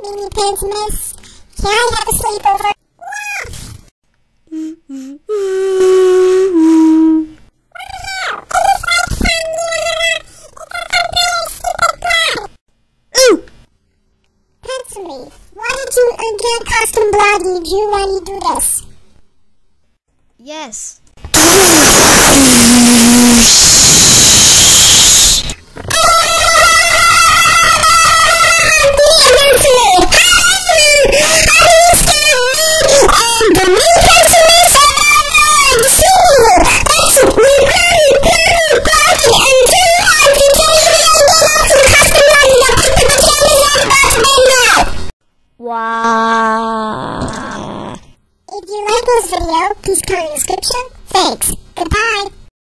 Mini Pansimus. Can I have a sleepover? Ooh! Pansy, why did you get custom bloggy? Did you really do this? Yes. Wow. If you like this video, please comment in the description. Thanks.